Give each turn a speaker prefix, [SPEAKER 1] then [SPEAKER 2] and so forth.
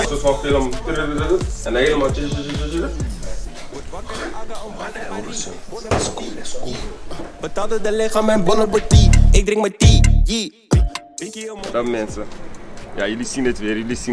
[SPEAKER 1] soort van film. En helemaal.
[SPEAKER 2] Betaalde de lichaam en bonnepartie. Ik drink mijn thee.
[SPEAKER 1] Dat mensen. Ja, jullie zien het weer. Jullie zien